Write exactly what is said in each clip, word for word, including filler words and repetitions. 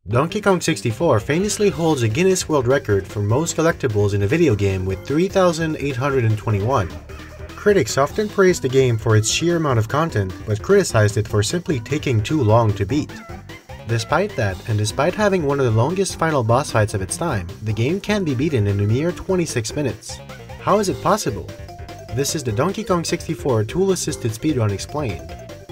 Donkey Kong sixty-four famously holds a Guinness World Record for most collectibles in a video game with three thousand eight hundred twenty-one. Critics often praised the game for its sheer amount of content, but criticized it for simply taking too long to beat. Despite that, and despite having one of the longest final boss fights of its time, the game can be beaten in a mere twenty-six minutes. How is it possible? This is the Donkey Kong sixty-four tool-assisted speedrun explained.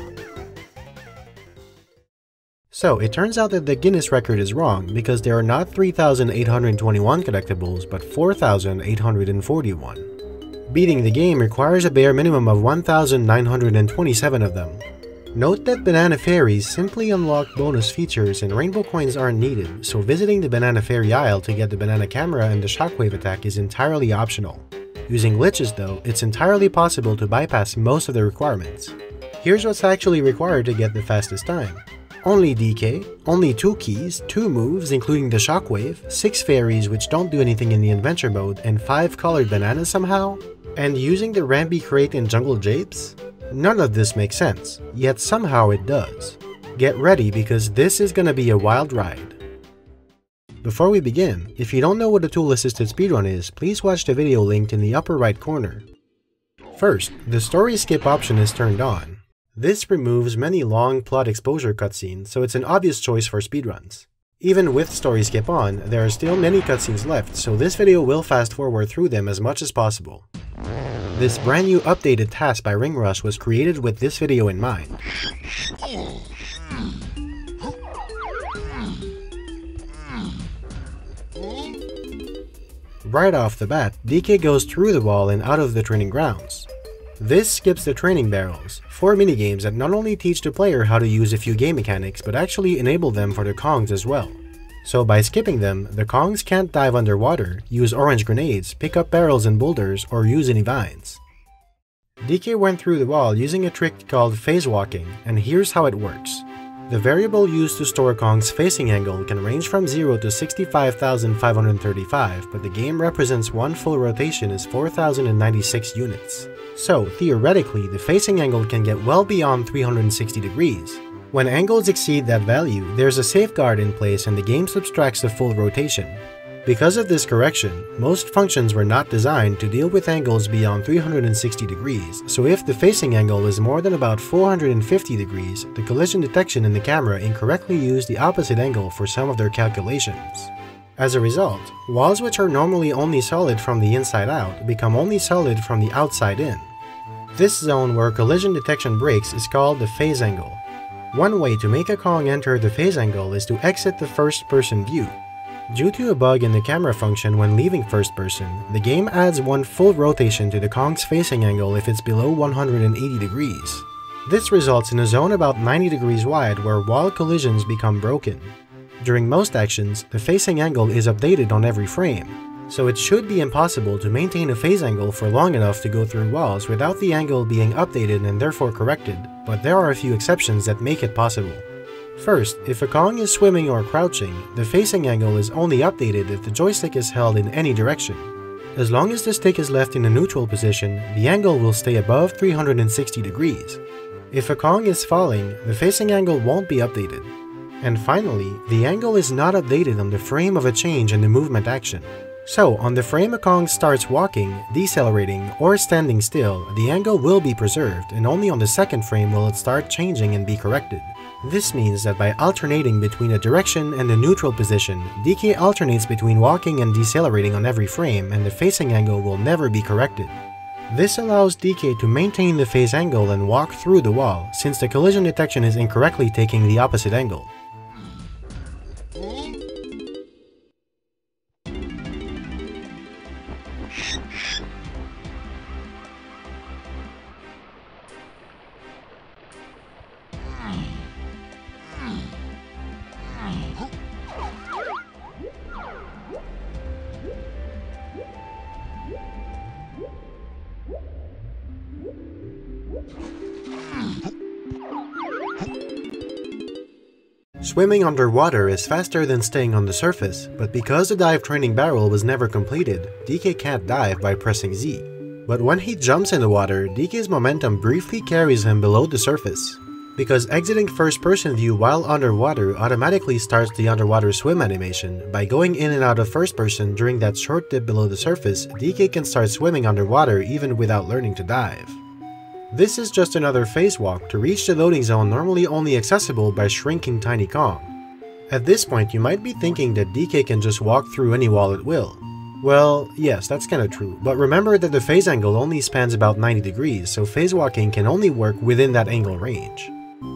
So, it turns out that the Guinness record is wrong because there are not three thousand eight hundred twenty-one collectibles but four thousand eight hundred forty-one. Beating the game requires a bare minimum of one thousand nine hundred twenty-seven of them. Note that Banana Fairies simply unlock bonus features and rainbow coins aren't needed, so visiting the Banana Fairy aisle to get the banana camera and the shockwave attack is entirely optional. Using glitches though, it's entirely possible to bypass most of the requirements. Here's what's actually required to get the fastest time. Only D K, only two keys, two moves including the shockwave, six fairies which don't do anything in the adventure mode, and five colored bananas somehow? And using the Rambi crate and jungle japes? None of this makes sense, yet somehow it does. Get ready because this is gonna be a wild ride. Before we begin, if you don't know what a tool-assisted speedrun is, please watch the video linked in the upper right corner. First, the story skip option is turned on. This removes many long plot exposure cutscenes, so it's an obvious choice for speedruns. Even with story skip on, there are still many cutscenes left, so this video will fast forward through them as much as possible. This brand new updated task by Ringrush was created with this video in mind. Right off the bat, D K goes through the wall and out of the training grounds. This skips the training barrels, four minigames that not only teach the player how to use a few game mechanics but actually enable them for the Kongs as well. So by skipping them, the Kongs can't dive underwater, use orange grenades, pick up barrels and boulders, or use any vines. D K went through the wall using a trick called phase walking, and here's how it works. The variable used to store Kong's facing angle can range from zero to sixty-five thousand five hundred thirty-five, but the game represents one full rotation as four thousand ninety-six units. So, theoretically, the facing angle can get well beyond three hundred sixty degrees. When angles exceed that value, there's a safeguard in place and the game subtracts the full rotation. Because of this correction, most functions were not designed to deal with angles beyond three hundred sixty degrees, so if the facing angle is more than about four hundred fifty degrees, the collision detection in the camera incorrectly used the opposite angle for some of their calculations. As a result, walls which are normally only solid from the inside out become only solid from the outside in. This zone where collision detection breaks is called the phase angle. One way to make a Kong enter the phase angle is to exit the first-person view. Due to a bug in the camera function when leaving first person, the game adds one full rotation to the Kong's facing angle if it's below one hundred eighty degrees. This results in a zone about ninety degrees wide where wall collisions become broken. During most actions, the facing angle is updated on every frame, so it should be impossible to maintain a phase angle for long enough to go through walls without the angle being updated and therefore corrected, but there are a few exceptions that make it possible. First, if a Kong is swimming or crouching, the facing angle is only updated if the joystick is held in any direction. As long as the stick is left in a neutral position, the angle will stay above three hundred sixty degrees. If a Kong is falling, the facing angle won't be updated. And finally, the angle is not updated on the frame of a change in the movement action. So, on the frame a Kong starts walking, decelerating, or standing still, the angle will be preserved, and only on the second frame will it start changing and be corrected. This means that by alternating between a direction and a neutral position, D K alternates between walking and decelerating on every frame, and the facing angle will never be corrected. This allows D K to maintain the phase angle and walk through the wall, since the collision detection is incorrectly taking the opposite angle. Swimming underwater is faster than staying on the surface, but because the dive training barrel was never completed, D K can't dive by pressing Z. But when he jumps in the water, D K's momentum briefly carries him below the surface. because exiting first person view while underwater automatically starts the underwater swim animation. By going in and out of first person during that short dip below the surface, D K can start swimming underwater even without learning to dive. This is just another phase walk to reach the loading zone normally only accessible by shrinking Tiny Kong. At this point you might be thinking that D K can just walk through any wall at will. Well, yes, that's kinda true, but remember that the phase angle only spans about ninety degrees, so phase walking can only work within that angle range.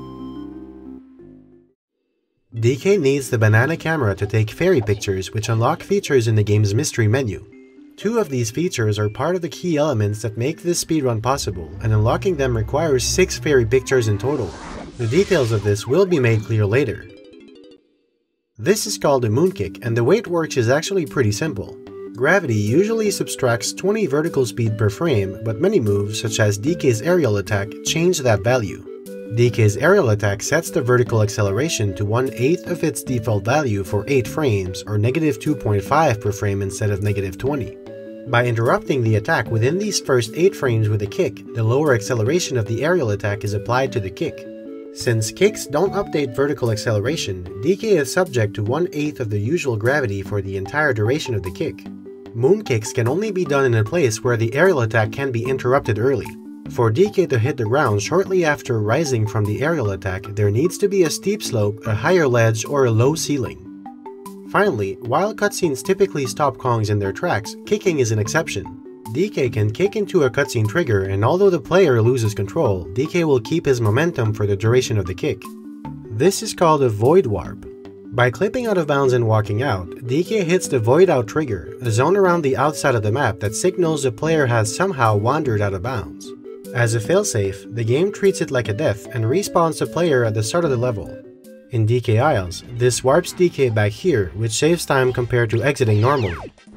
D K needs the banana camera to take fairy pictures, which unlock features in the game's mystery menu. Two of these features are part of the key elements that make this speedrun possible, and unlocking them requires six fairy pictures in total. The details of this will be made clear later. This is called a Moonkick, and the way it works is actually pretty simple. Gravity usually subtracts twenty vertical speed per frame, but many moves, such as D K's aerial attack, change that value. D K's aerial attack sets the vertical acceleration to one eighth of its default value for eight frames, or negative two point five per frame instead of negative twenty. By interrupting the attack within these first eight frames with a kick, the lower acceleration of the aerial attack is applied to the kick. Since kicks don't update vertical acceleration, D K is subject to one eighth of the usual gravity for the entire duration of the kick. Moon kicks can only be done in a place where the aerial attack can be interrupted early. For D K to hit the ground shortly after rising from the aerial attack, there needs to be a steep slope, a higher ledge, or a low ceiling. Finally, while cutscenes typically stop Kongs in their tracks, kicking is an exception. D K can kick into a cutscene trigger, and although the player loses control, D K will keep his momentum for the duration of the kick. This is called a Void Warp. By clipping out of bounds and walking out, D K hits the Void Out trigger, a zone around the outside of the map that signals the player has somehow wandered out of bounds. As a failsafe, the game treats it like a death and respawns the player at the start of the level. In D K Isles, this warps D K back here, which saves time compared to exiting normally.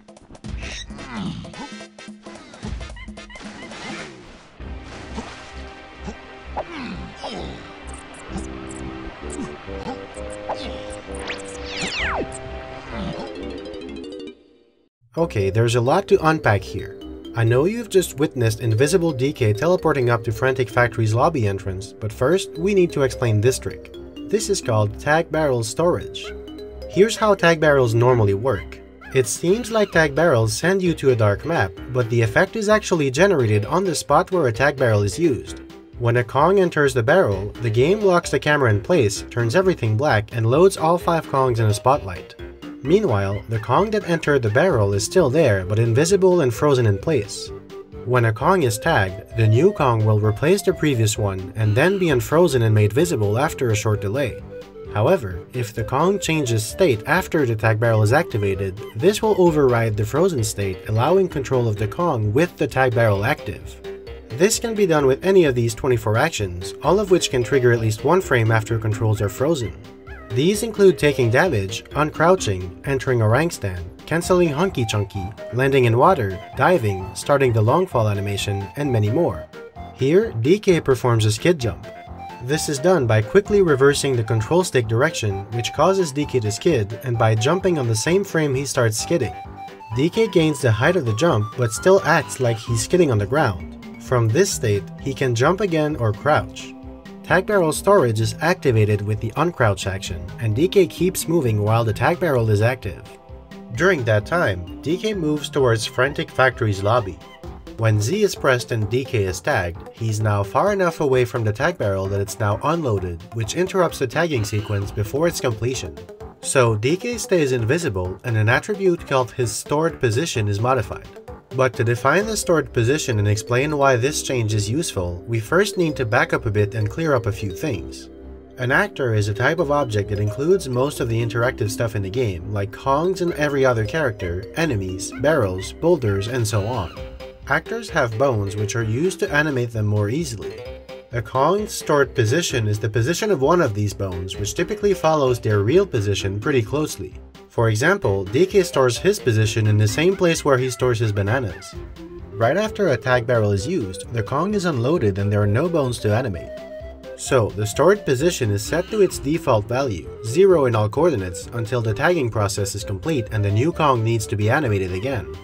Okay, there's a lot to unpack here. I know you've just witnessed invisible D K teleporting up to Frantic Factory's lobby entrance, but first we need to explain this trick. This is called tag barrel storage. Here's how tag barrels normally work. It seems like tag barrels send you to a dark map, but the effect is actually generated on the spot where a tag barrel is used. When a Kong enters the barrel, the game locks the camera in place, turns everything black, and loads all five Kongs in a spotlight. Meanwhile, the Kong that entered the barrel is still there, but invisible and frozen in place. When a Kong is tagged, the new Kong will replace the previous one and then be unfrozen and made visible after a short delay. However, if the Kong changes state after the tag barrel is activated, this will override the frozen state, allowing control of the Kong with the tag barrel active. This can be done with any of these twenty-four actions, all of which can trigger at least one frame after controls are frozen. These include taking damage, uncrouching, entering a rank stand, cancelling Hunky Chunky, landing in water, diving, starting the long fall animation, and many more. Here, D K performs a skid jump. This is done by quickly reversing the control stick direction, which causes D K to skid, and by jumping on the same frame he starts skidding. D K gains the height of the jump, but still acts like he's skidding on the ground. From this state, he can jump again or crouch. Tag barrel storage is activated with the uncrouch action, and D K keeps moving while the tag barrel is active. During that time, D K moves towards Frantic Factory's lobby. When Z is pressed and D K is tagged, he's now far enough away from the tag barrel that it's now unloaded, which interrupts the tagging sequence before its completion. So D K stays invisible, and an attribute called his stored position is modified. But to define the stored position and explain why this change is useful, we first need to back up a bit and clear up a few things. An actor is a type of object that includes most of the interactive stuff in the game, like Kongs and every other character, enemies, barrels, boulders, and so on. Actors have bones which are used to animate them more easily. A Kong's stored position is the position of one of these bones, which typically follows their real position pretty closely. For example, D K stores his position in the same place where he stores his bananas. Right after a tag barrel is used, the Kong is unloaded and there are no bones to animate. So, the stored position is set to its default value, zero in all coordinates, until the tagging process is complete and the new Kong needs to be animated again.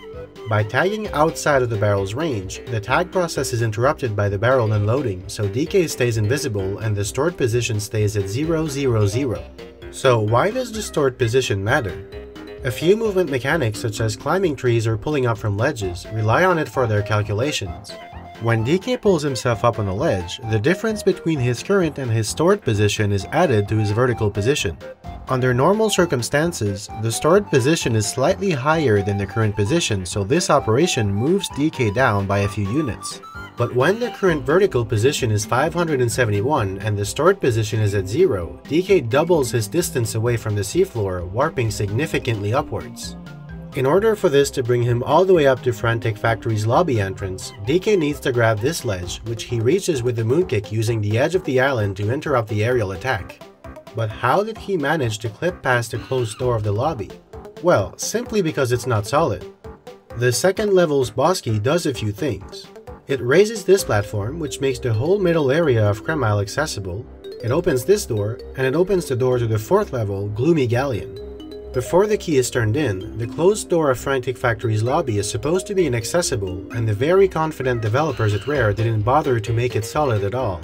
By tagging outside of the barrel's range, the tag process is interrupted by the barrel unloading, so D K stays invisible and the stored position stays at zero zero zero. So why does the stored position matter? A few movement mechanics such as climbing trees or pulling up from ledges rely on it for their calculations. When D K pulls himself up on a ledge, the difference between his current and his stored position is added to his vertical position. Under normal circumstances, the stored position is slightly higher than the current position, so this operation moves D K down by a few units. But when the current vertical position is five hundred seventy-one and the stored position is at zero, D K doubles his distance away from the seafloor, warping significantly upwards. In order for this to bring him all the way up to Frantic Factory's lobby entrance, D K needs to grab this ledge, which he reaches with the moonkick using the edge of the island to interrupt the aerial attack. But how did he manage to clip past the closed door of the lobby? Well, simply because it's not solid. The second level's boss key does a few things. It raises this platform, which makes the whole middle area of Kremile accessible, it opens this door, and it opens the door to the fourth level, Gloomy Galleon. Before the key is turned in, the closed door of Frantic Factory's lobby is supposed to be inaccessible, and the very confident developers at Rare didn't bother to make it solid at all.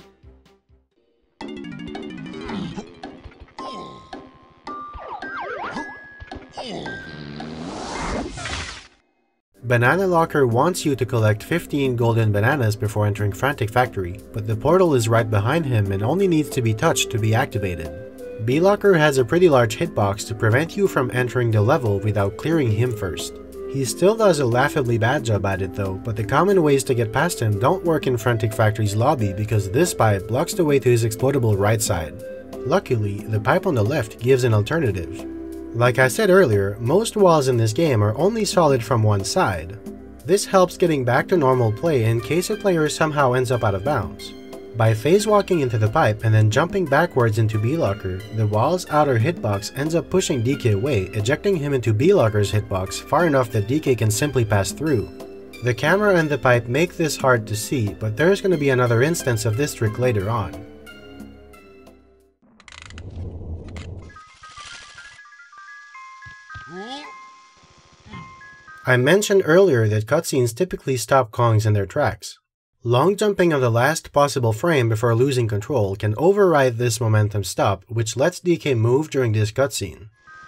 Banana Locker wants you to collect fifteen golden bananas before entering Frantic Factory, but the portal is right behind him and only needs to be touched to be activated. B-Locker has a pretty large hitbox to prevent you from entering the level without clearing him first. He still does a laughably bad job at it though, but the common ways to get past him don't work in Frantic Factory's lobby because this pipe blocks the way to his explodable right side. Luckily, the pipe on the left gives an alternative. Like I said earlier, most walls in this game are only solid from one side. This helps getting back to normal play in case a player somehow ends up out of bounds. By phase walking into the pipe and then jumping backwards into B-Locker, the wall's outer hitbox ends up pushing D K away, ejecting him into B-Locker's hitbox far enough that D K can simply pass through. The camera and the pipe make this hard to see, but there's going to be another instance of this trick later on. I mentioned earlier that cutscenes typically stop Kongs in their tracks. Long jumping on the last possible frame before losing control can override this momentum stop, which lets D K move during this cutscene.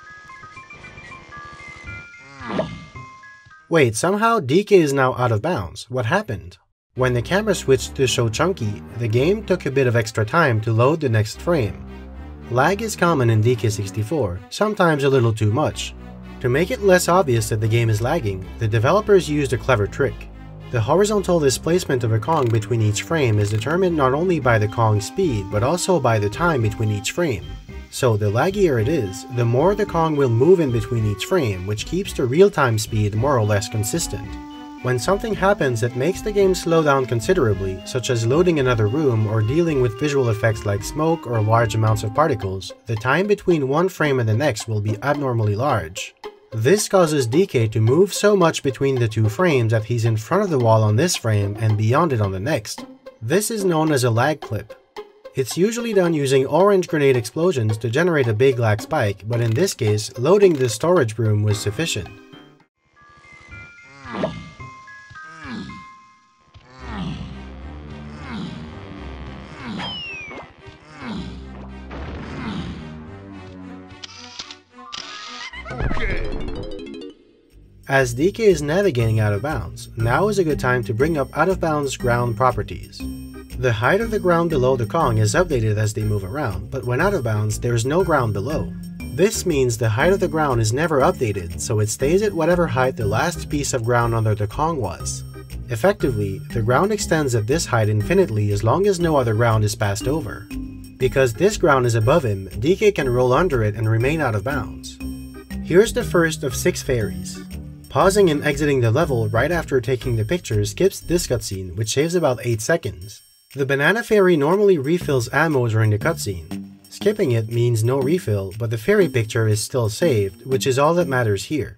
Wait, somehow D K is now out of bounds. What happened? When the camera switched to show Chunky, the game took a bit of extra time to load the next frame. Lag is common in D K sixty-four, sometimes a little too much. To make it less obvious that the game is lagging, the developers used a clever trick. The horizontal displacement of a Kong between each frame is determined not only by the Kong's speed, but also by the time between each frame. So the laggier it is, the more the Kong will move in between each frame, which keeps the real-time speed more or less consistent. When something happens that makes the game slow down considerably, such as loading another room or dealing with visual effects like smoke or large amounts of particles, the time between one frame and the next will be abnormally large. This causes D K to move so much between the two frames that he's in front of the wall on this frame and beyond it on the next. This is known as a lag clip. It's usually done using orange grenade explosions to generate a big lag spike, but in this case, loading the storage room was sufficient. As D K is navigating out of bounds, now is a good time to bring up out of bounds ground properties. The height of the ground below the Kong is updated as they move around, but when out of bounds, there is no ground below. This means the height of the ground is never updated, so it stays at whatever height the last piece of ground under the Kong was. Effectively, the ground extends at this height infinitely as long as no other ground is passed over. Because this ground is above him, D K can roll under it and remain out of bounds. Here's the first of six fairies. Pausing and exiting the level right after taking the picture skips this cutscene, which saves about eight seconds. The Banana Fairy normally refills ammo during the cutscene. Skipping it means no refill, but the fairy picture is still saved, which is all that matters here.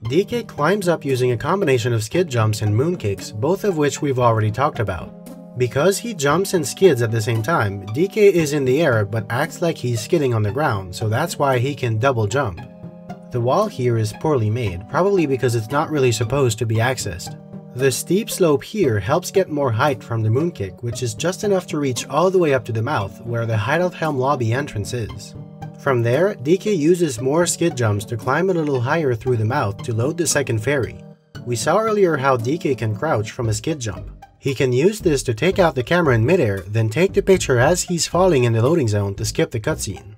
D K climbs up using a combination of skid jumps and moon kicks, both of which we've already talked about. Because he jumps and skids at the same time, D K is in the air but acts like he's skidding on the ground, so that's why he can double jump. The wall here is poorly made, probably because it's not really supposed to be accessed. The steep slope here helps get more height from the moon kick, which is just enough to reach all the way up to the mouth, where the Hideout Helm lobby entrance is. From there, D K uses more skid jumps to climb a little higher through the mouth to load the second ferry. We saw earlier how D K can crouch from a skid jump. He can use this to take out the camera in midair, then take the picture as he's falling in the loading zone to skip the cutscene.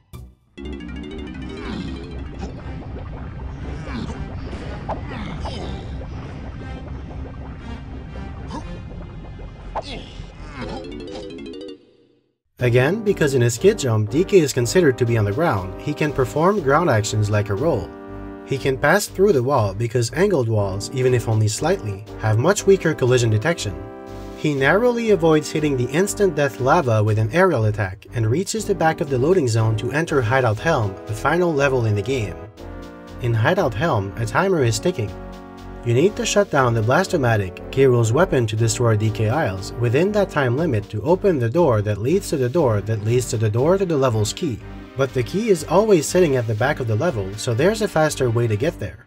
Again, because in a skid jump D K is considered to be on the ground, he can perform ground actions like a roll. He can pass through the wall because angled walls, even if only slightly, have much weaker collision detection. He narrowly avoids hitting the instant death lava with an aerial attack and reaches the back of the loading zone to enter Hideout Helm, the final level in the game. In Hideout Helm, a timer is ticking. You need to shut down the Blast-O-Matic, K. Rool's weapon to destroy D K Isles, within that time limit to open the door that leads to the door that leads to the door to the level's key. But the key is always sitting at the back of the level, so there's a faster way to get there.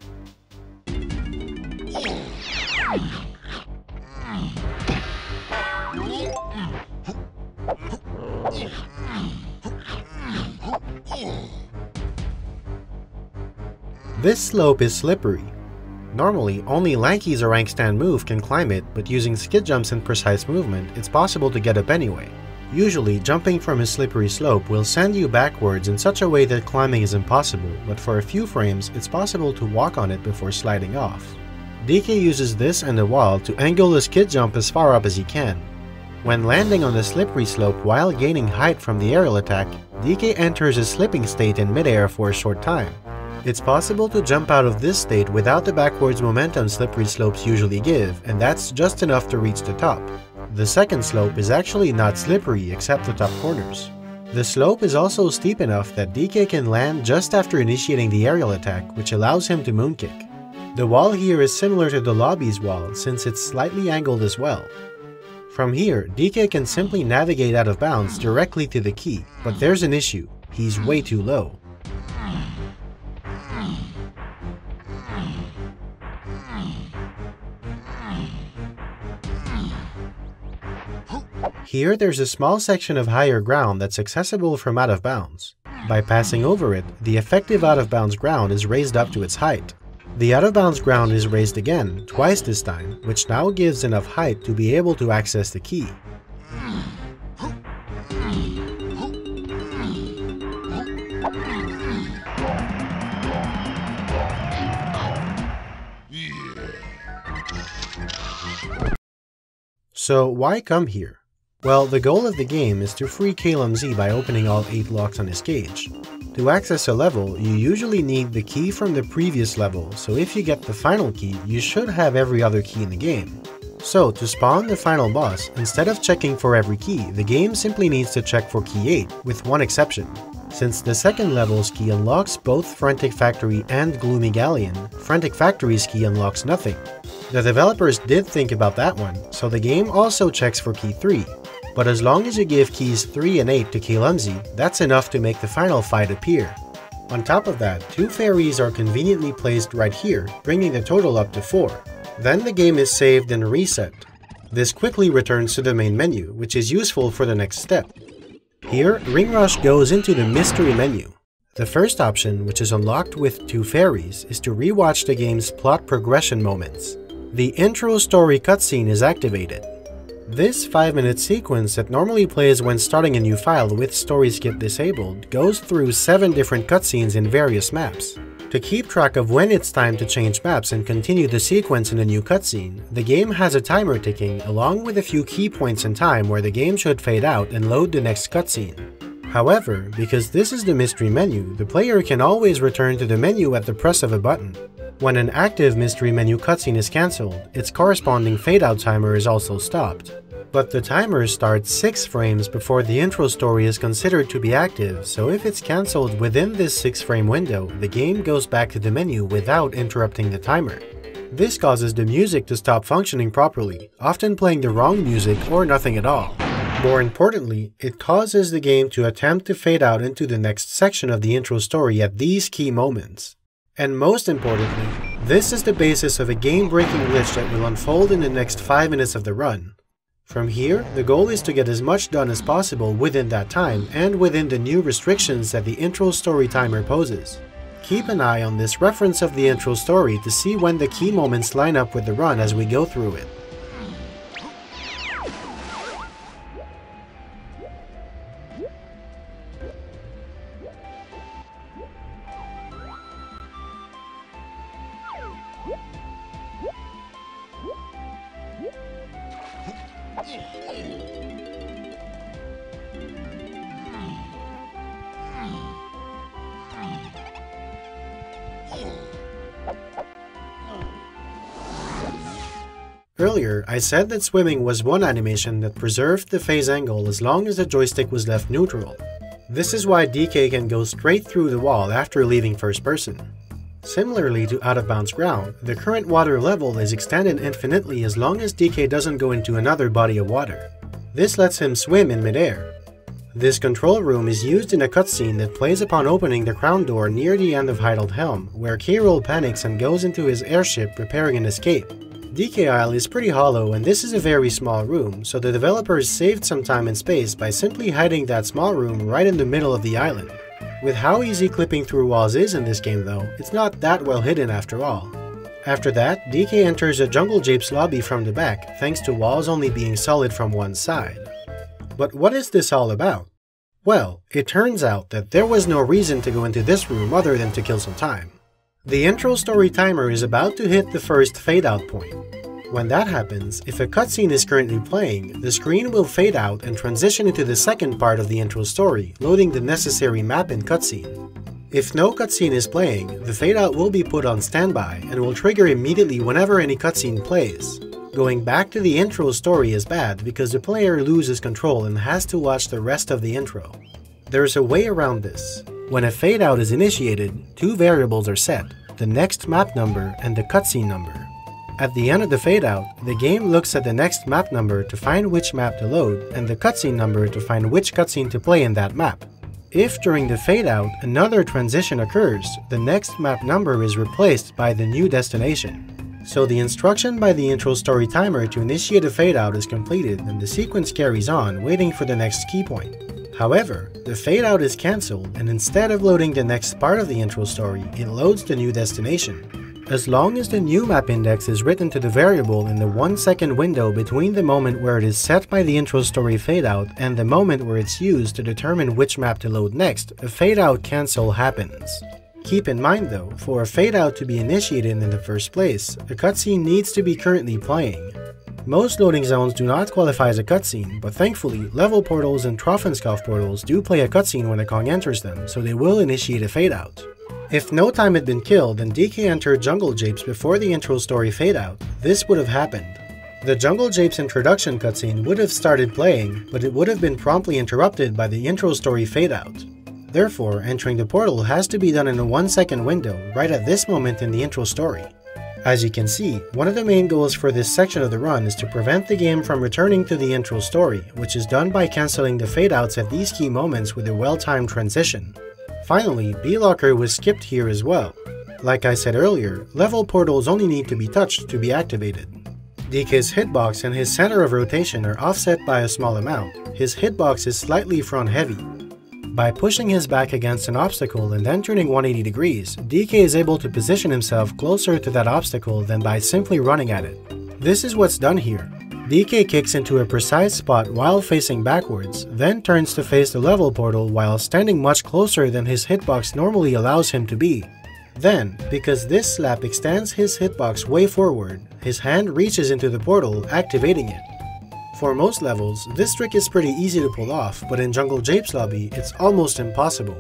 This slope is slippery. Normally, only Lanky's Orang Stan move can climb it, but using skid jumps and precise movement, it's possible to get up anyway. Usually, jumping from a slippery slope will send you backwards in such a way that climbing is impossible, but for a few frames, it's possible to walk on it before sliding off. D K uses this and the wall to angle the skid jump as far up as he can. When landing on the slippery slope while gaining height from the aerial attack, D K enters a slipping state in midair for a short time. It's possible to jump out of this state without the backwards momentum slippery slopes usually give, and that's just enough to reach the top. The second slope is actually not slippery except the top corners. The slope is also steep enough that D K can land just after initiating the aerial attack, which allows him to moonkick. The wall here is similar to the lobby's wall since it's slightly angled as well. From here, D K can simply navigate out of bounds directly to the key, but there's an issue. He's way too low. Here there's a small section of higher ground that's accessible from out of bounds. By passing over it, the effective out of bounds ground is raised up to its height. The out of bounds ground is raised again, twice this time, which now gives enough height to be able to access the key. So why come here? Well, the goal of the game is to free K L M Z by opening all eight locks on his cage. To access a level, you usually need the key from the previous level, so if you get the final key, you should have every other key in the game. So, to spawn the final boss, instead of checking for every key, the game simply needs to check for key eight, with one exception. Since the second level's key unlocks both Frantic Factory and Gloomy Galleon, Frantic Factory's key unlocks nothing. The developers did think about that one, so the game also checks for key three. But as long as you give keys three and eight to K L M Z, that's enough to make the final fight appear. On top of that, two fairies are conveniently placed right here, bringing the total up to four. Then the game is saved and reset. This quickly returns to the main menu, which is useful for the next step. Here, Ring Rush goes into the mystery menu. The first option, which is unlocked with two fairies, is to rewatch the game's plot progression moments. The intro story cutscene is activated. This five minute sequence that normally plays when starting a new file with story skip disabled goes through seven different cutscenes in various maps. To keep track of when it's time to change maps and continue the sequence in a new cutscene, the game has a timer ticking along with a few key points in time where the game should fade out and load the next cutscene. However, because this is the mystery menu, the player can always return to the menu at the press of a button. When an active mystery menu cutscene is cancelled, its corresponding fade-out timer is also stopped. But the timer starts six frames before the intro story is considered to be active, so if it's cancelled within this six frame window, the game goes back to the menu without interrupting the timer. This causes the music to stop functioning properly, often playing the wrong music or nothing at all. More importantly, it causes the game to attempt to fade out into the next section of the intro story at these key moments. And most importantly, this is the basis of a game-breaking glitch that will unfold in the next five minutes of the run. From here, the goal is to get as much done as possible within that time and within the new restrictions that the intro story timer poses. Keep an eye on this reference of the intro story to see when the key moments line up with the run as we go through it. Earlier, I said that swimming was one animation that preserved the phase angle as long as the joystick was left neutral. This is why D K can go straight through the wall after leaving first person. Similarly to Out of Bounds Ground, the current water level is extended infinitely as long as D K doesn't go into another body of water. This lets him swim in midair. This control room is used in a cutscene that plays upon opening the crown door near the end of Hydael't Helm, where K. Rool panics and goes into his airship preparing an escape. D K Isle is pretty hollow and this is a very small room, so the developers saved some time and space by simply hiding that small room right in the middle of the island. With how easy clipping through walls is in this game though, it's not that well hidden after all. After that, D K enters a Jungle Japes lobby from the back thanks to walls only being solid from one side. But what is this all about? Well, it turns out that there was no reason to go into this room other than to kill some time. The intro story timer is about to hit the first fade out point. When that happens, if a cutscene is currently playing, the screen will fade out and transition into the second part of the intro story, loading the necessary map and cutscene. If no cutscene is playing, the fade out will be put on standby and will trigger immediately whenever any cutscene plays. Going back to the intro story is bad because the player loses control and has to watch the rest of the intro. There's a way around this. When a fade out is initiated, two variables are set, the next map number and the cutscene number. At the end of the fade out, the game looks at the next map number to find which map to load and the cutscene number to find which cutscene to play in that map. If during the fade out another transition occurs, the next map number is replaced by the new destination. So the instruction by the intro story timer to initiate a fade out is completed and the sequence carries on, waiting for the next key point. However, the fade out is cancelled and instead of loading the next part of the intro story, it loads the new destination. As long as the new map index is written to the variable in the one second window between the moment where it is set by the intro story fade out and the moment where it's used to determine which map to load next, a fade out cancel happens. Keep in mind though, for a fade out to be initiated in the first place, a cutscene needs to be currently playing. Most loading zones do not qualify as a cutscene, but thankfully, level portals and Troffenskopf portals do play a cutscene when a Kong enters them, so they will initiate a fade out. If no time had been killed and D K entered Jungle Japes before the intro story fade out, this would have happened. The Jungle Japes introduction cutscene would have started playing, but it would have been promptly interrupted by the intro story fade out. Therefore, entering the portal has to be done in a one second window, right at this moment in the intro story. As you can see, one of the main goals for this section of the run is to prevent the game from returning to the intro story, which is done by cancelling the fade outs at these key moments with a well-timed transition. Finally, B-Locker was skipped here as well. Like I said earlier, level portals only need to be touched to be activated. D K's hitbox and his center of rotation are offset by a small amount. His hitbox is slightly front heavy. By pushing his back against an obstacle and then turning one hundred eighty degrees, D K is able to position himself closer to that obstacle than by simply running at it. This is what's done here. D K kicks into a precise spot while facing backwards, then turns to face the level portal while standing much closer than his hitbox normally allows him to be. Then, because this slap extends his hitbox way forward, his hand reaches into the portal, activating it. For most levels, this trick is pretty easy to pull off, but in Jungle Japes lobby, it's almost impossible.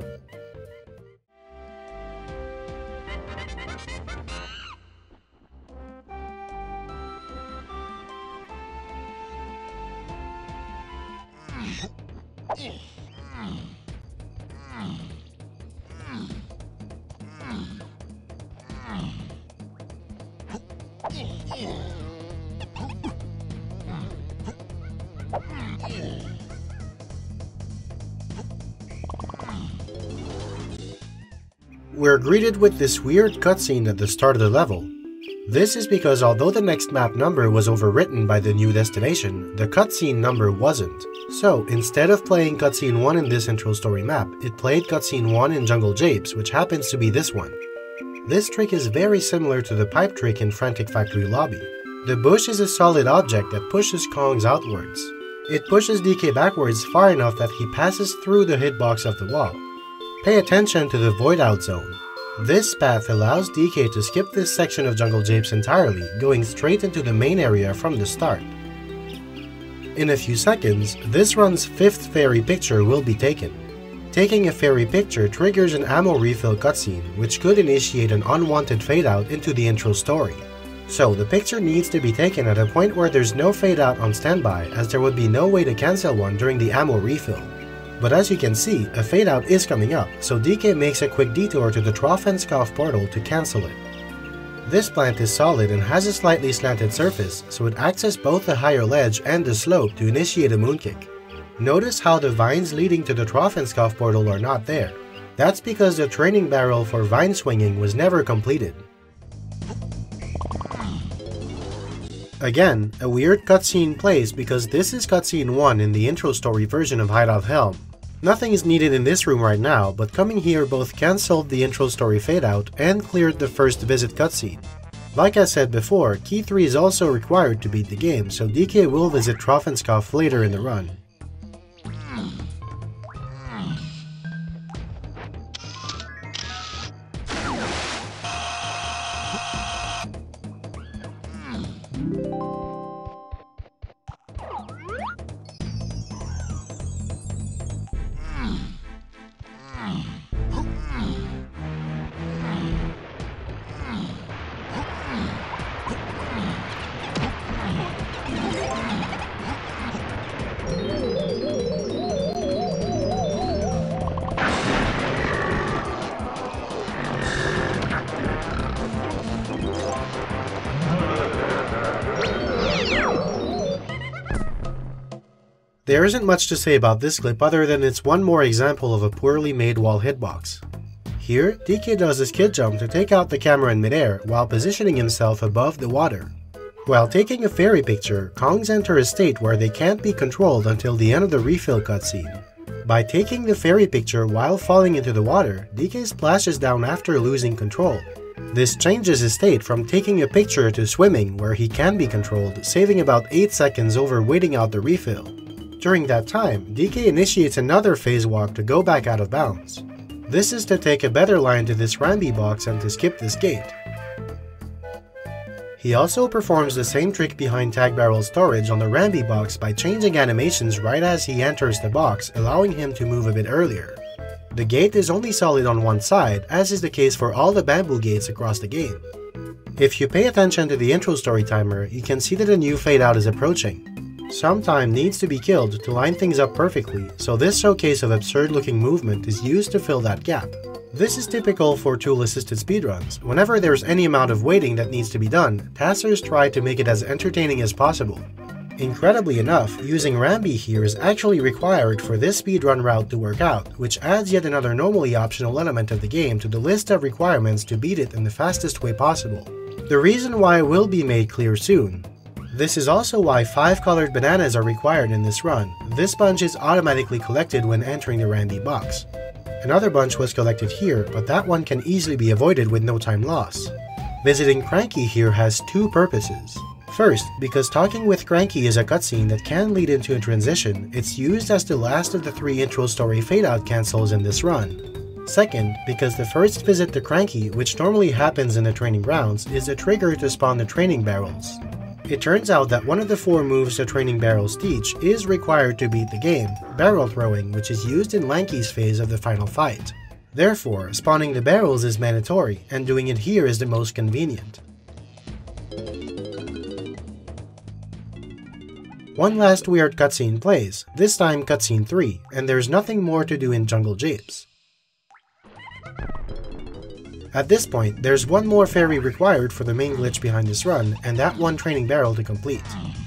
We're greeted with this weird cutscene at the start of the level. This is because although the next map number was overwritten by the new destination, the cutscene number wasn't. So, instead of playing cutscene one in this intro story map, it played cutscene one in Jungle Japes, which happens to be this one. This trick is very similar to the pipe trick in Frantic Factory Lobby. The bush is a solid object that pushes Kongs outwards. It pushes D K backwards far enough that he passes through the hitbox of the wall. Pay attention to the void out zone. This path allows D K to skip this section of Jungle Japes entirely, going straight into the main area from the start. In a few seconds, this run's fifth fairy picture will be taken. Taking a fairy picture triggers an ammo refill cutscene, which could initiate an unwanted fade out into the intro story. So the picture needs to be taken at a point where there's no fade out on standby, as there would be no way to cancel one during the ammo refill. But as you can see, a fade out is coming up, so D K makes a quick detour to the Troffenskopf portal to cancel it. This plant is solid and has a slightly slanted surface, so it acts as both the higher ledge and the slope to initiate a moonkick. Notice how the vines leading to the Troffenskopf portal are not there. That's because the training barrel for vine swinging was never completed. Again, a weird cutscene plays because this is cutscene one in the intro story version of Hideout Helm. Nothing is needed in this room right now, but coming here both cancelled the intro story fade out and cleared the first visit cutscene. Like I said before, Key three is also required to beat the game, so D K will visit Troffenskopf later in the run. There isn't much to say about this clip other than it's one more example of a poorly made wall hitbox. Here, D K does a skid jump to take out the camera in midair while positioning himself above the water. While taking a fairy picture, Kongs enter a state where they can't be controlled until the end of the refill cutscene. By taking the fairy picture while falling into the water, D K splashes down after losing control. This changes his state from taking a picture to swimming, where he can be controlled, saving about eight seconds over waiting out the refill. During that time, D K initiates another phase walk to go back out of bounds. This is to take a better line to this Rambi box and to skip this gate. He also performs the same trick behind tag barrel storage on the Rambi box by changing animations right as he enters the box, allowing him to move a bit earlier. The gate is only solid on one side, as is the case for all the bamboo gates across the game. If you pay attention to the intro story timer, you can see that a new fade out is approaching. Some time needs to be killed to line things up perfectly, so this showcase of absurd looking movement is used to fill that gap. This is typical for tool-assisted speedruns. Whenever there's any amount of waiting that needs to be done, testers try to make it as entertaining as possible. Incredibly enough, using Rambi here is actually required for this speedrun route to work out, which adds yet another normally optional element of the game to the list of requirements to beat it in the fastest way possible. The reason why will be made clear soon. This is also why five colored bananas are required in this run. This bunch is automatically collected when entering the Rambi box. Another bunch was collected here, but that one can easily be avoided with no time loss. Visiting Cranky here has two purposes. First, because talking with Cranky is a cutscene that can lead into a transition, it's used as the last of the three intro story fade-out cancels in this run. Second, because the first visit to Cranky, which normally happens in the training grounds, is a trigger to spawn the training barrels. It turns out that one of the four moves the training barrels teach is required to beat the game, barrel throwing, which is used in Lanky's phase of the final fight. Therefore, spawning the barrels is mandatory, and doing it here is the most convenient. One last weird cutscene plays, this time cutscene three, and there's nothing more to do in Jungle Japes. At this point, there's one more fairy required for the main glitch behind this run, and that one training barrel to complete.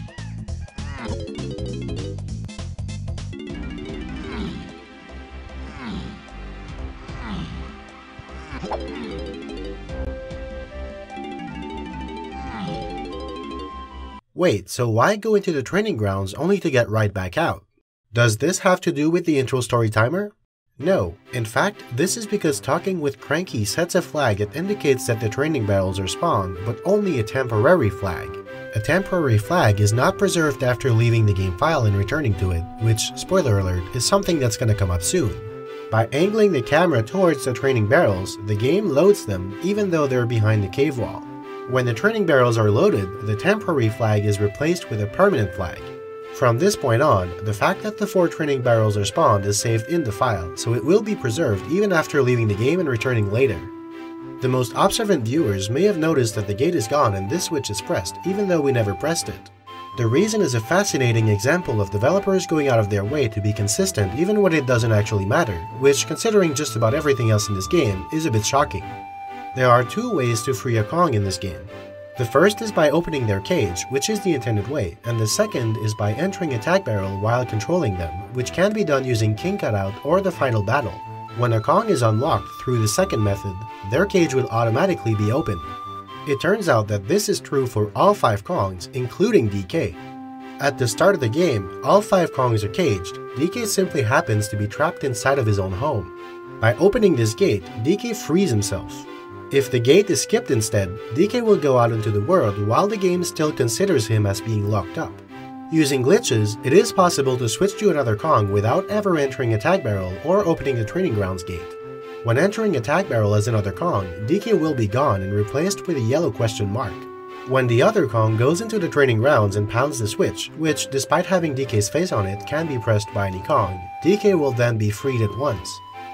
Wait, so why go into the training grounds only to get right back out? Does this have to do with the intro story timer? No, in fact, this is because talking with Cranky sets a flag that indicates that the training barrels are spawned, but only a temporary flag. A temporary flag is not preserved after leaving the game file and returning to it, which, spoiler alert, is something that's gonna come up soon. By angling the camera towards the training barrels, the game loads them even though they're behind the cave wall. When the training barrels are loaded, the temporary flag is replaced with a permanent flag. From this point on, the fact that the four training barrels are spawned is saved in the file, so it will be preserved even after leaving the game and returning later. The most observant viewers may have noticed that the gate is gone and this switch is pressed, even though we never pressed it. The reason is a fascinating example of developers going out of their way to be consistent even when it doesn't actually matter, which, considering just about everything else in this game, is a bit shocking. There are two ways to free a Kong in this game. The first is by opening their cage, which is the intended way, and the second is by entering a tag barrel while controlling them, which can be done using King Cutout or the final battle. When a Kong is unlocked through the second method, their cage will automatically be opened. It turns out that this is true for all five Kongs, including D K. At the start of the game, all five Kongs are caged. D K simply happens to be trapped inside of his own home. By opening this gate, D K frees himself. If the gate is skipped instead, D K will go out into the world while the game still considers him as being locked up. Using glitches, it is possible to switch to another Kong without ever entering a tag barrel or opening the training grounds gate. When entering a tag barrel as another Kong, D K will be gone and replaced with a yellow question mark. When the other Kong goes into the training grounds and pounds the switch, which despite having D K's face on it can be pressed by any Kong, D K will then be freed at once.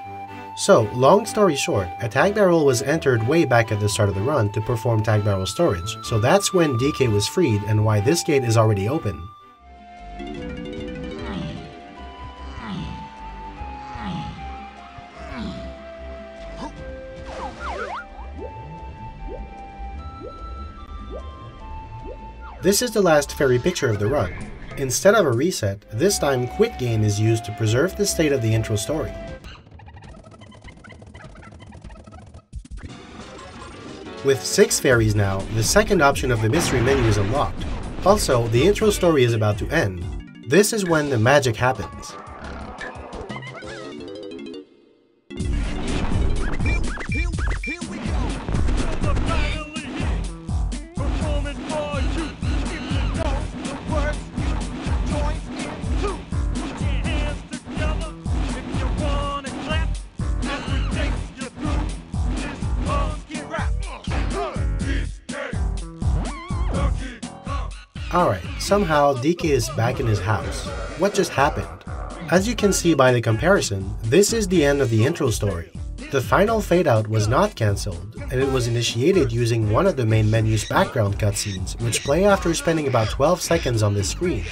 So, long story short, a tag barrel was entered way back at the start of the run to perform tag barrel storage, so that's when D K was freed and why this gate is already open. This is the last fairy picture of the run. Instead of a reset, this time Quit Game is used to preserve the state of the intro story. With six fairies now, the second option of the mystery menu is unlocked. Also, the intro story is about to end. This is when the magic happens. Alright, somehow D K is back in his house. What just happened? As you can see by the comparison, this is the end of the intro story. The final fade out was not cancelled, and it was initiated using one of the main menu's background cutscenes, which play after spending about twelve seconds on the screen.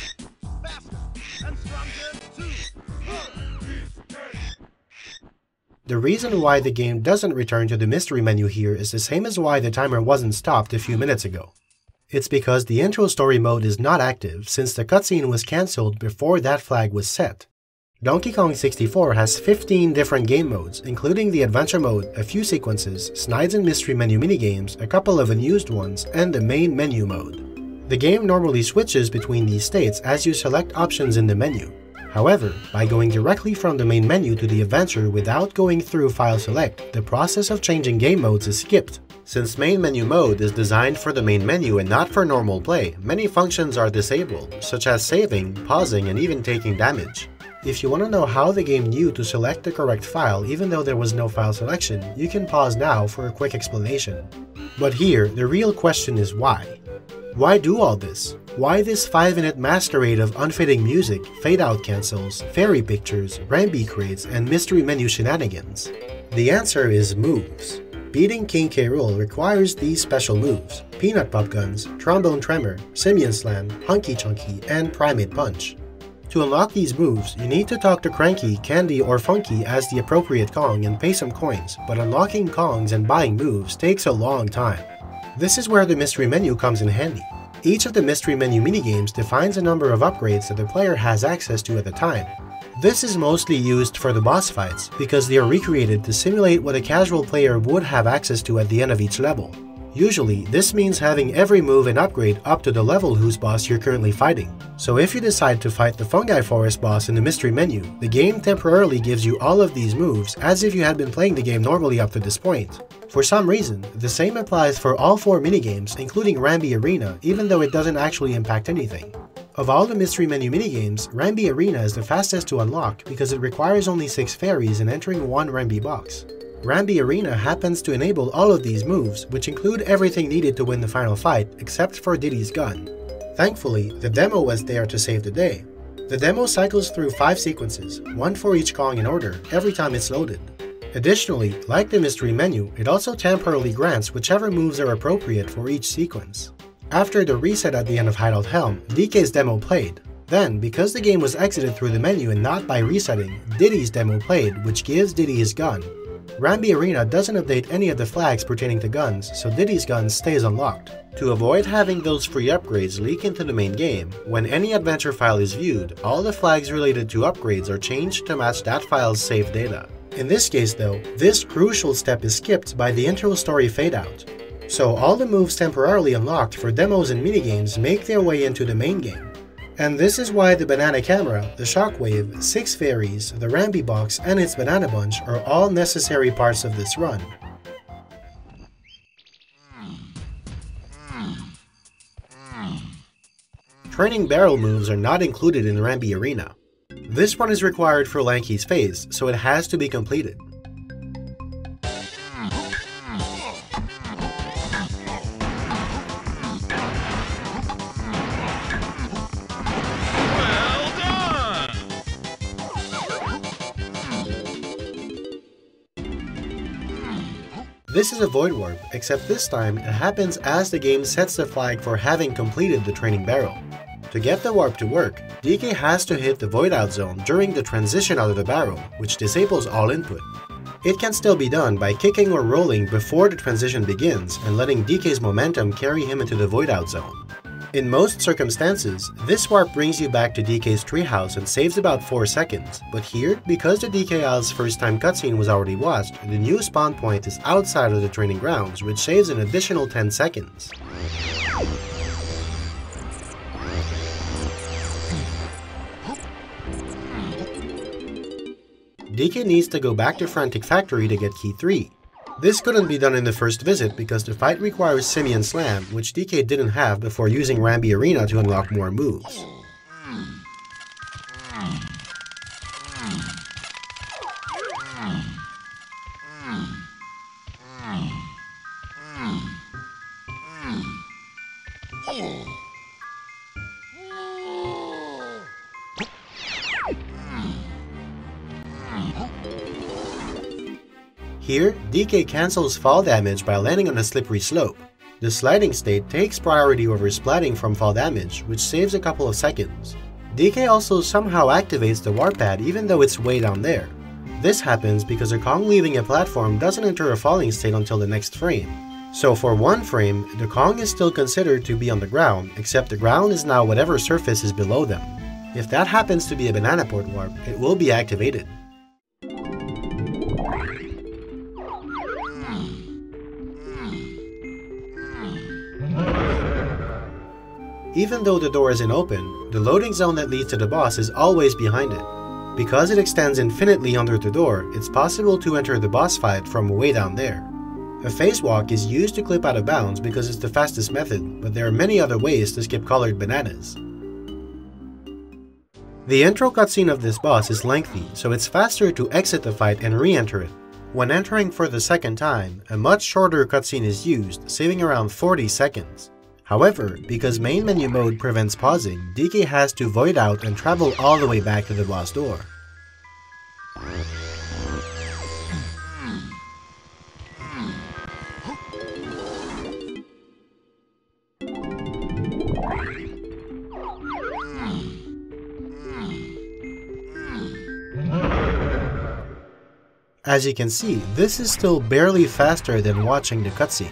The reason why the game doesn't return to the mystery menu here is the same as why the timer wasn't stopped a few minutes ago. It's because the intro story mode is not active since the cutscene was cancelled before that flag was set. Donkey Kong sixty-four has fifteen different game modes, including the adventure mode, a few sequences, Snides and mystery menu minigames, a couple of unused ones, and the main menu mode. The game normally switches between these states as you select options in the menu. However, by going directly from the main menu to the adventure without going through File Select, the process of changing game modes is skipped. Since main menu mode is designed for the main menu and not for normal play, many functions are disabled, such as saving, pausing, and even taking damage. If you want to know how the game knew to select the correct file even though there was no file selection, you can pause now for a quick explanation. But here, the real question is why? Why do all this? Why this five minute masquerade of unfitting music, fade-out cancels, fairy pictures, Rambi crates, and mystery menu shenanigans? The answer is moves. Beating King K. Rool requires these special moves: Peanut Pop Guns, Trombone Tremor, Simian Slam, Hunky Chunky, and Primate Punch. To unlock these moves, you need to talk to Cranky, Candy, or Funky as the appropriate Kong and pay some coins, but unlocking Kongs and buying moves takes a long time. This is where the mystery menu comes in handy. Each of the mystery menu minigames defines a number of upgrades that the player has access to at the time. This is mostly used for the boss fights, because they are recreated to simulate what a casual player would have access to at the end of each level. Usually, this means having every move and upgrade up to the level whose boss you're currently fighting. So if you decide to fight the Fungi Forest boss in the mystery menu, the game temporarily gives you all of these moves as if you had been playing the game normally up to this point. For some reason, the same applies for all four minigames, including Rambi Arena, even though it doesn't actually impact anything. Of all the mystery menu minigames, Rambi Arena is the fastest to unlock because it requires only six fairies and entering one Rambi box. Rambi Arena happens to enable all of these moves, which include everything needed to win the final fight, except for Diddy's gun. Thankfully, the demo was there to save the day. The demo cycles through five sequences, one for each Kong in order, every time it's loaded. Additionally, like the mystery menu, it also temporarily grants whichever moves are appropriate for each sequence. After the reset at the end of Hideout Helm, D K's demo played. Then, because the game was exited through the menu and not by resetting, Diddy's demo played, which gives Diddy his gun. Rambi Arena doesn't update any of the flags pertaining to guns, so Diddy's gun stays unlocked. To avoid having those free upgrades leak into the main game, when any adventure file is viewed, all the flags related to upgrades are changed to match that file's saved data. In this case though, this crucial step is skipped by the intro story fadeout. So all the moves temporarily unlocked for demos and minigames make their way into the main game. And this is why the Banana Camera, the Shockwave, six Fairies, the Rambi Box, and its Banana Bunch are all necessary parts of this run. Training barrel moves are not included in Rambi Arena. This one is required for Lanky's phase, so it has to be completed. This is a Void Warp, except this time it happens as the game sets the flag for having completed the training barrel. To get the warp to work, D K has to hit the Void Out zone during the transition out of the barrel, which disables all input. It can still be done by kicking or rolling before the transition begins and letting D K's momentum carry him into the Void Out zone. In most circumstances, this warp brings you back to D K's treehouse and saves about four seconds, but here, because the D K Isle's first time cutscene was already watched, the new spawn point is outside of the training grounds, which saves an additional ten seconds. D K needs to go back to Frantic Factory to get Key three. This couldn't be done in the first visit because the fight requires Simian Slam, which D K didn't have before using Rambi Arena to unlock more moves. Here, D K cancels fall damage by landing on a slippery slope. The sliding state takes priority over splatting from fall damage, which saves a couple of seconds. D K also somehow activates the warp pad even though it's way down there. This happens because a Kong leaving a platform doesn't enter a falling state until the next frame. So for one frame, the Kong is still considered to be on the ground, except the ground is now whatever surface is below them. If that happens to be a Banana Port warp, it will be activated. Even though the door isn't open, the loading zone that leads to the boss is always behind it. Because it extends infinitely under the door, it's possible to enter the boss fight from way down there. A phase walk is used to clip out of bounds because it's the fastest method, but there are many other ways to skip colored bananas. The intro cutscene of this boss is lengthy, so it's faster to exit the fight and re-enter it. When entering for the second time, a much shorter cutscene is used, saving around forty seconds. However, because main menu mode prevents pausing, D K has to void out and travel all the way back to the boss door. As you can see, this is still barely faster than watching the cutscene.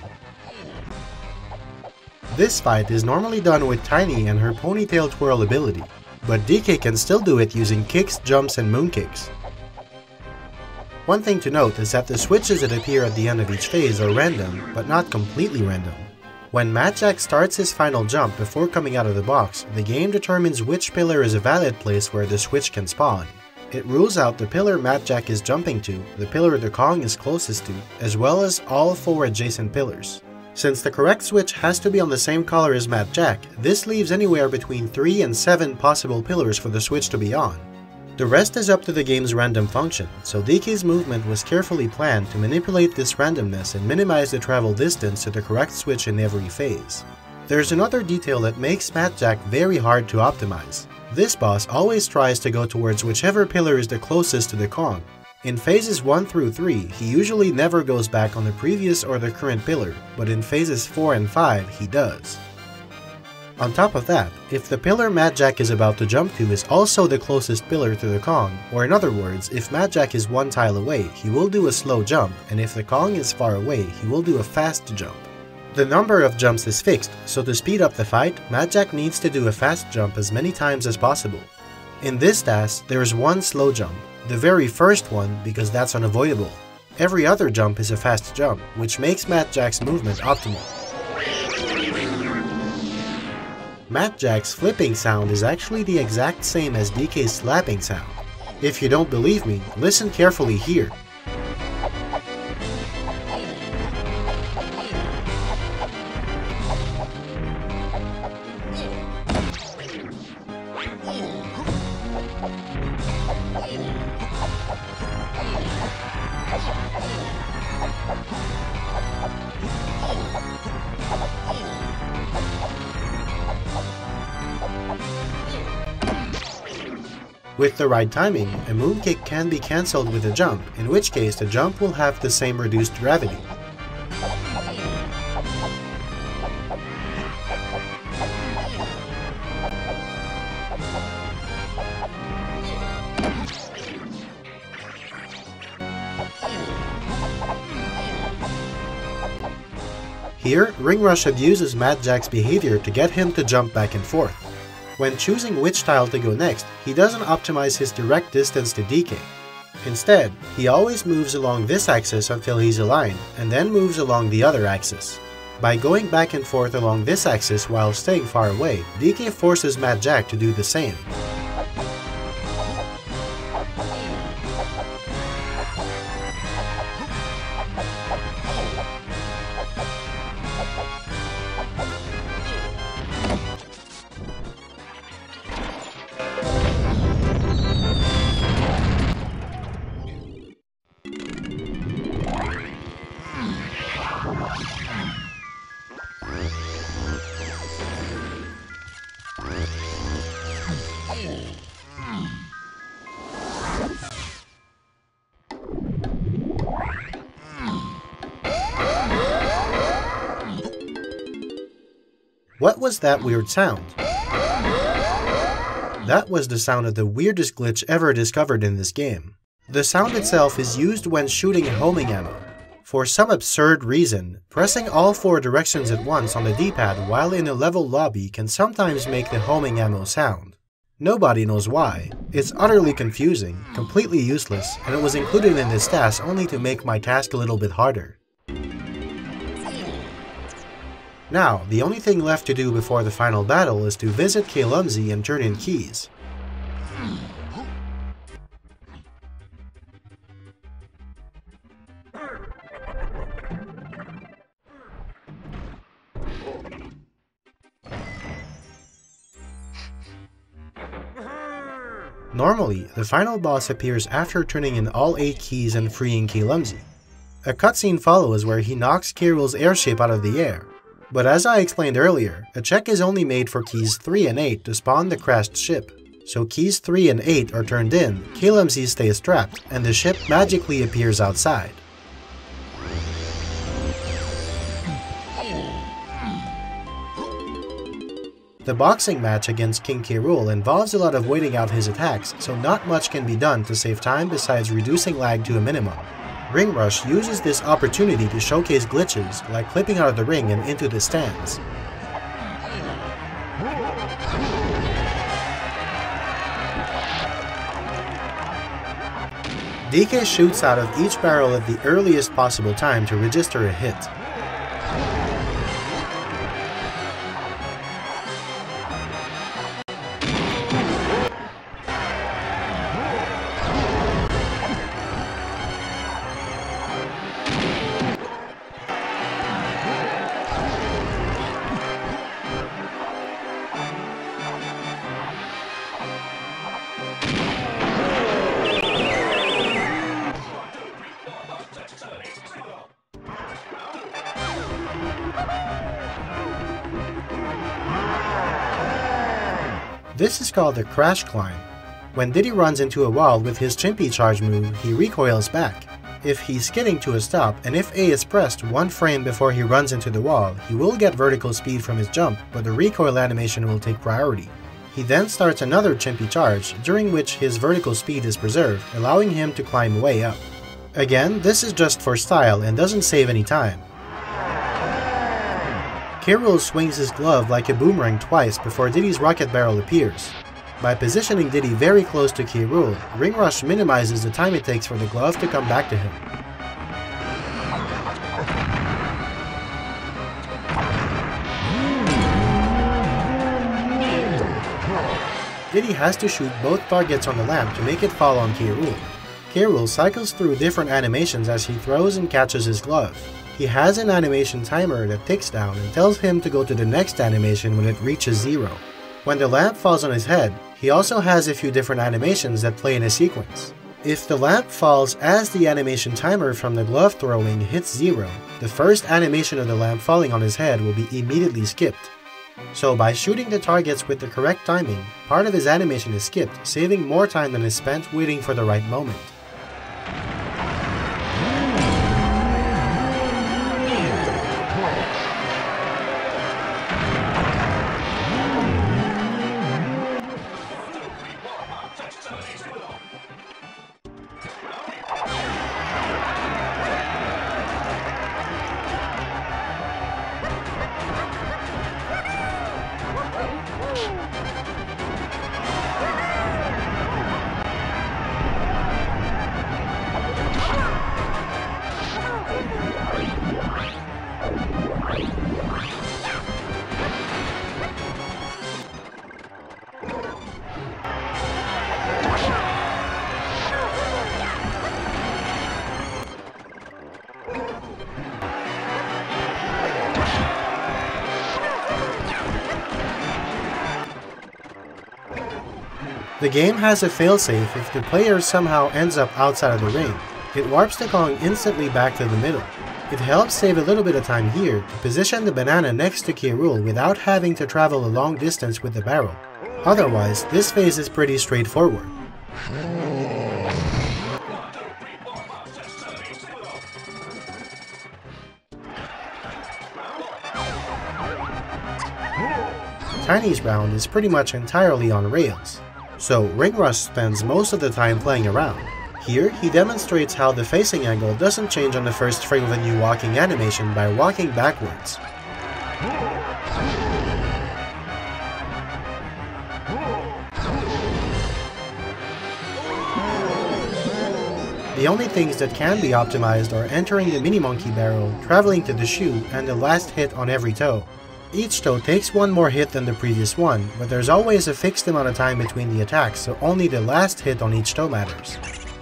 This fight is normally done with Tiny and her ponytail twirl ability, but D K can still do it using kicks, jumps, and moonkicks. One thing to note is that the switches that appear at the end of each phase are random, but not completely random. When Madjack starts his final jump before coming out of the box, the game determines which pillar is a valid place where the switch can spawn. It rules out the pillar Madjack is jumping to, the pillar the Kong is closest to, as well as all four adjacent pillars. Since the correct switch has to be on the same color as Madjack, this leaves anywhere between three and seven possible pillars for the switch to be on. The rest is up to the game's random function, so D K's movement was carefully planned to manipulate this randomness and minimize the travel distance to the correct switch in every phase. There's another detail that makes Madjack very hard to optimize. This boss always tries to go towards whichever pillar is the closest to the Kong. In phases one through three, he usually never goes back on the previous or the current pillar, but in phases four and five, he does. On top of that, if the pillar Madjack is about to jump to is also the closest pillar to the Kong, or in other words, if Madjack is one tile away, he will do a slow jump, and if the Kong is far away, he will do a fast jump. The number of jumps is fixed, so to speed up the fight, Madjack needs to do a fast jump as many times as possible. In this task, there is one slow jump, the very first one because that's unavoidable. Every other jump is a fast jump, which makes Madjack's movement optimal. Madjack's flipping sound is actually the exact same as D K's slapping sound. If you don't believe me, listen carefully here. With the right timing, a moonkick can be cancelled with a jump, in which case the jump will have the same reduced gravity. Here, Ring Rush abuses Madjack's behavior to get him to jump back and forth. When choosing which tile to go next, he doesn't optimize his direct distance to D K. Instead, he always moves along this axis until he's aligned, and then moves along the other axis. By going back and forth along this axis while staying far away, D K forces Madjack to do the same. What was that weird sound? That was the sound of the weirdest glitch ever discovered in this game. The sound itself is used when shooting homing ammo. For some absurd reason, pressing all four directions at once on the D-pad while in a level lobby can sometimes make the homing ammo sound. Nobody knows why. It's utterly confusing, completely useless, and it was included in this task only to make my task a little bit harder. Now, the only thing left to do before the final battle is to visit Caelumsea and turn in keys. Normally, the final boss appears after turning in all eight keys and freeing Caelumsea. A cutscene follows where he knocks K. Rool's airship out of the air. But as I explained earlier, a check is only made for keys three and eight to spawn the crashed ship. So keys three and eight are turned in, Caelumsea stays trapped, and the ship magically appears outside. The boxing match against King K. Rool involves a lot of waiting out his attacks, so not much can be done to save time besides reducing lag to a minimum. Ring Rush uses this opportunity to showcase glitches like clipping out of the ring and into the stands. D K shoots out of each barrel at the earliest possible time to register a hit. This is called the Crash Climb. When Diddy runs into a wall with his Chimpy charge move, he recoils back. If he's skidding to a stop, and if A is pressed one frame before he runs into the wall, he will get vertical speed from his jump, but the recoil animation will take priority. He then starts another Chimpy charge, during which his vertical speed is preserved, allowing him to climb way up. Again, this is just for style and doesn't save any time. K. Rool swings his glove like a boomerang twice before Diddy's rocket barrel appears. By positioning Diddy very close to K. Rool, Ring Rush minimizes the time it takes for the glove to come back to him. Diddy has to shoot both targets on the lamp to make it fall on K. Rool. K. Rool cycles through different animations as he throws and catches his glove. He has an animation timer that ticks down and tells him to go to the next animation when it reaches zero. When the lamp falls on his head, he also has a few different animations that play in a sequence. If the lamp falls as the animation timer from the glove throwing hits zero, the first animation of the lamp falling on his head will be immediately skipped. So by shooting the targets with the correct timing, part of his animation is skipped, saving more time than is spent waiting for the right moment. The game has a failsafe if the player somehow ends up outside of the ring. It warps the Kong instantly back to the middle. It helps save a little bit of time here to position the banana next to K. Rool without having to travel a long distance with the barrel. Otherwise, this phase is pretty straightforward. Tiny's round is pretty much entirely on rails, so Ring Rush spends most of the time playing around. Here, he demonstrates how the facing angle doesn't change on the first frame of a new walking animation by walking backwards. The only things that can be optimized are entering the mini monkey barrel, traveling to the shoe, and the last hit on every toe. Each toe takes one more hit than the previous one, but there's always a fixed amount of time between the attacks, so only the last hit on each toe matters.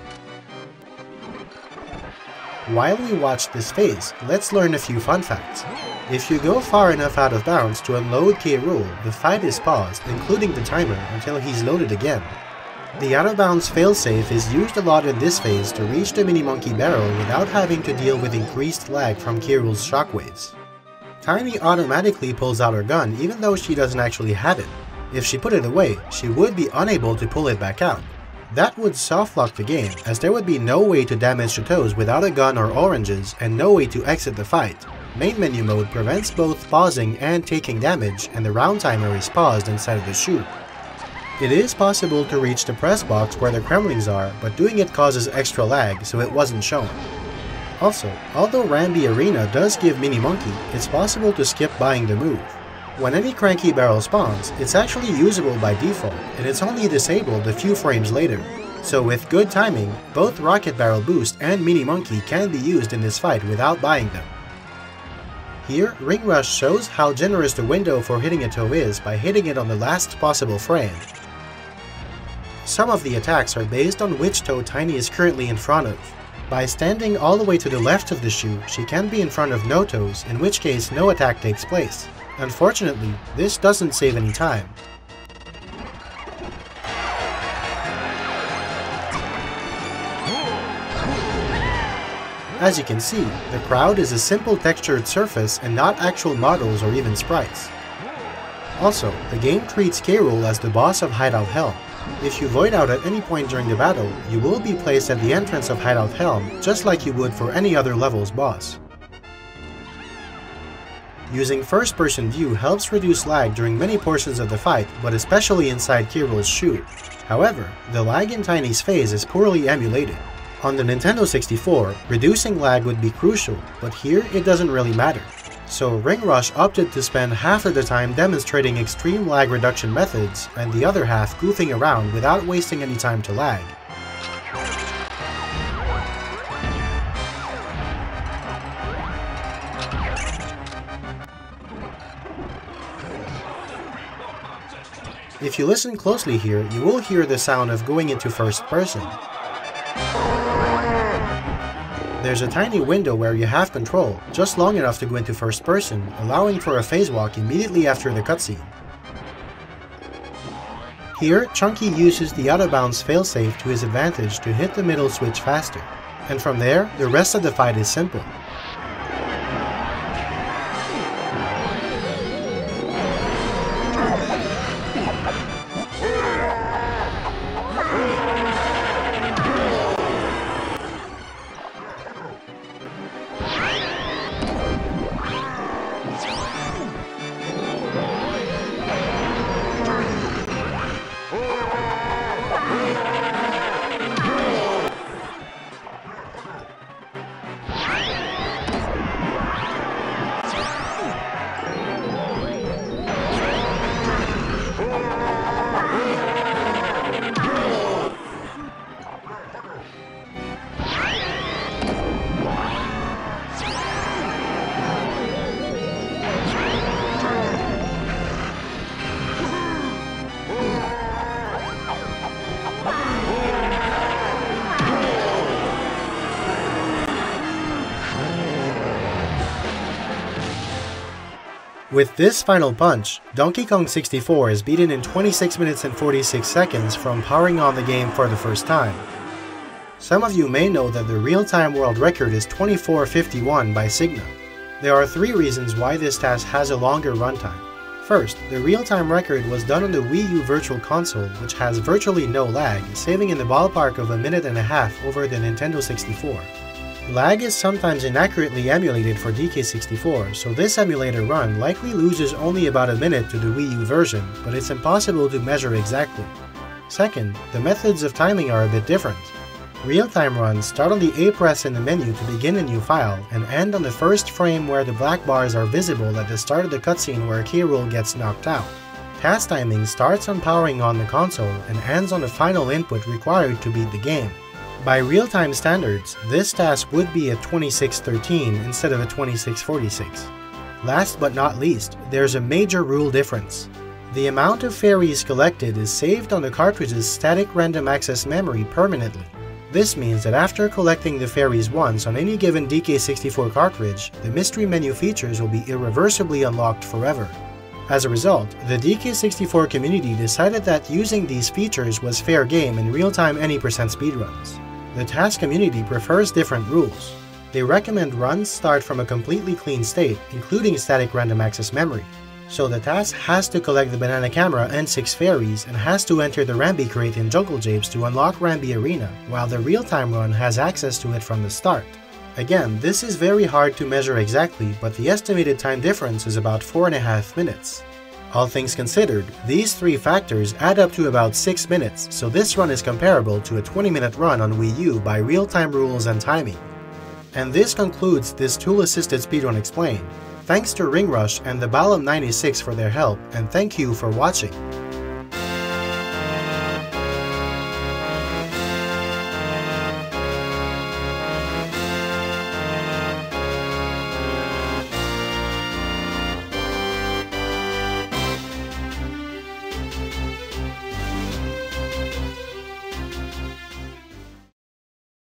While we watch this phase, let's learn a few fun facts. If you go far enough out of bounds to unload K. Rool, the fight is paused, including the timer, until he's loaded again. The out of bounds failsafe is used a lot in this phase to reach the mini monkey barrel without having to deal with increased lag from K. Rool's shockwaves. Tiny automatically pulls out her gun even though she doesn't actually have it. If she put it away, she would be unable to pull it back out. That would softlock the game, as there would be no way to damage the toes without a gun or oranges, and no way to exit the fight. Main menu mode prevents both pausing and taking damage, and the round timer is paused inside of the shoe. It is possible to reach the press box where the Kremlings are, but doing it causes extra lag, so it wasn't shown. Also, although Rambi Arena does give Mini Monkey, it's possible to skip buying the move. When any Cranky Barrel spawns, it's actually usable by default, and it's only disabled a few frames later. So with good timing, both Rocket Barrel Boost and Mini Monkey can be used in this fight without buying them. Here, Ring Rush shows how generous the window for hitting a toe is by hitting it on the last possible frame. Some of the attacks are based on which toe Tiny is currently in front of. By standing all the way to the left of the shoe, she can be in front of no toes, in which case no attack takes place. Unfortunately, this doesn't save any time. As you can see, the crowd is a simple textured surface and not actual models or even sprites. Also, the game treats K. Rool as the boss of Hideout Helm. If you void out at any point during the battle, you will be placed at the entrance of Hideout Helm, just like you would for any other level's boss. Using first-person view helps reduce lag during many portions of the fight, but especially inside K. Rool's shoe. However, the lag in Tiny's phase is poorly emulated. On the Nintendo sixty-four, reducing lag would be crucial, but here it doesn't really matter. So Ring Rush opted to spend half of the time demonstrating extreme lag reduction methods, and the other half goofing around without wasting any time to lag. If you listen closely here, you will hear the sound of going into first person. There's a tiny window where you have control, just long enough to go into first person, allowing for a phase walk immediately after the cutscene. Here, Chunky uses the out-of-bounds failsafe to his advantage to hit the middle switch faster, and from there, the rest of the fight is simple. With this final punch, Donkey Kong sixty-four is beaten in twenty-six minutes and forty-six seconds from powering on the game for the first time. Some of you may know that the real-time world record is twenty-four fifty-one by Cigna. There are three reasons why this task has a longer runtime. First, the real-time record was done on the Wii U Virtual Console, which has virtually no lag, saving in the ballpark of a minute and a half over the Nintendo sixty-four. Lag is sometimes inaccurately emulated for D K sixty-four, so this emulator run likely loses only about a minute to the Wii U version, but it's impossible to measure exactly. Second, the methods of timing are a bit different. Real-time runs start on the A press in the menu to begin a new file, and end on the first frame where the black bars are visible at the start of the cutscene where K. Rool gets knocked out. Task timing starts on powering on the console, and ends on the final input required to beat the game. By real-time standards, this task would be a twenty-six thirteen instead of a twenty-six forty-six. Last but not least, there's a major rule difference. The amount of fairies collected is saved on the cartridge's static random access memory permanently. This means that after collecting the fairies once on any given D K sixty-four cartridge, the mystery menu features will be irreversibly unlocked forever. As a result, the D K sixty-four community decided that using these features was fair game in real-time any percent speedruns. The task community prefers different rules. They recommend runs start from a completely clean state, including static random access memory. So the task has to collect the banana camera and six fairies, and has to enter the Rambi crate in Jungle Japes to unlock Rambi Arena, while the real-time run has access to it from the start. Again, this is very hard to measure exactly, but the estimated time difference is about four and a half minutes. All things considered, these three factors add up to about six minutes, so this run is comparable to a twenty minute run on Wii U by real-time rules and timing. And this concludes this tool-assisted speedrun explained. Thanks to Ringrush and the Balam ninety-six for their help, and thank you for watching.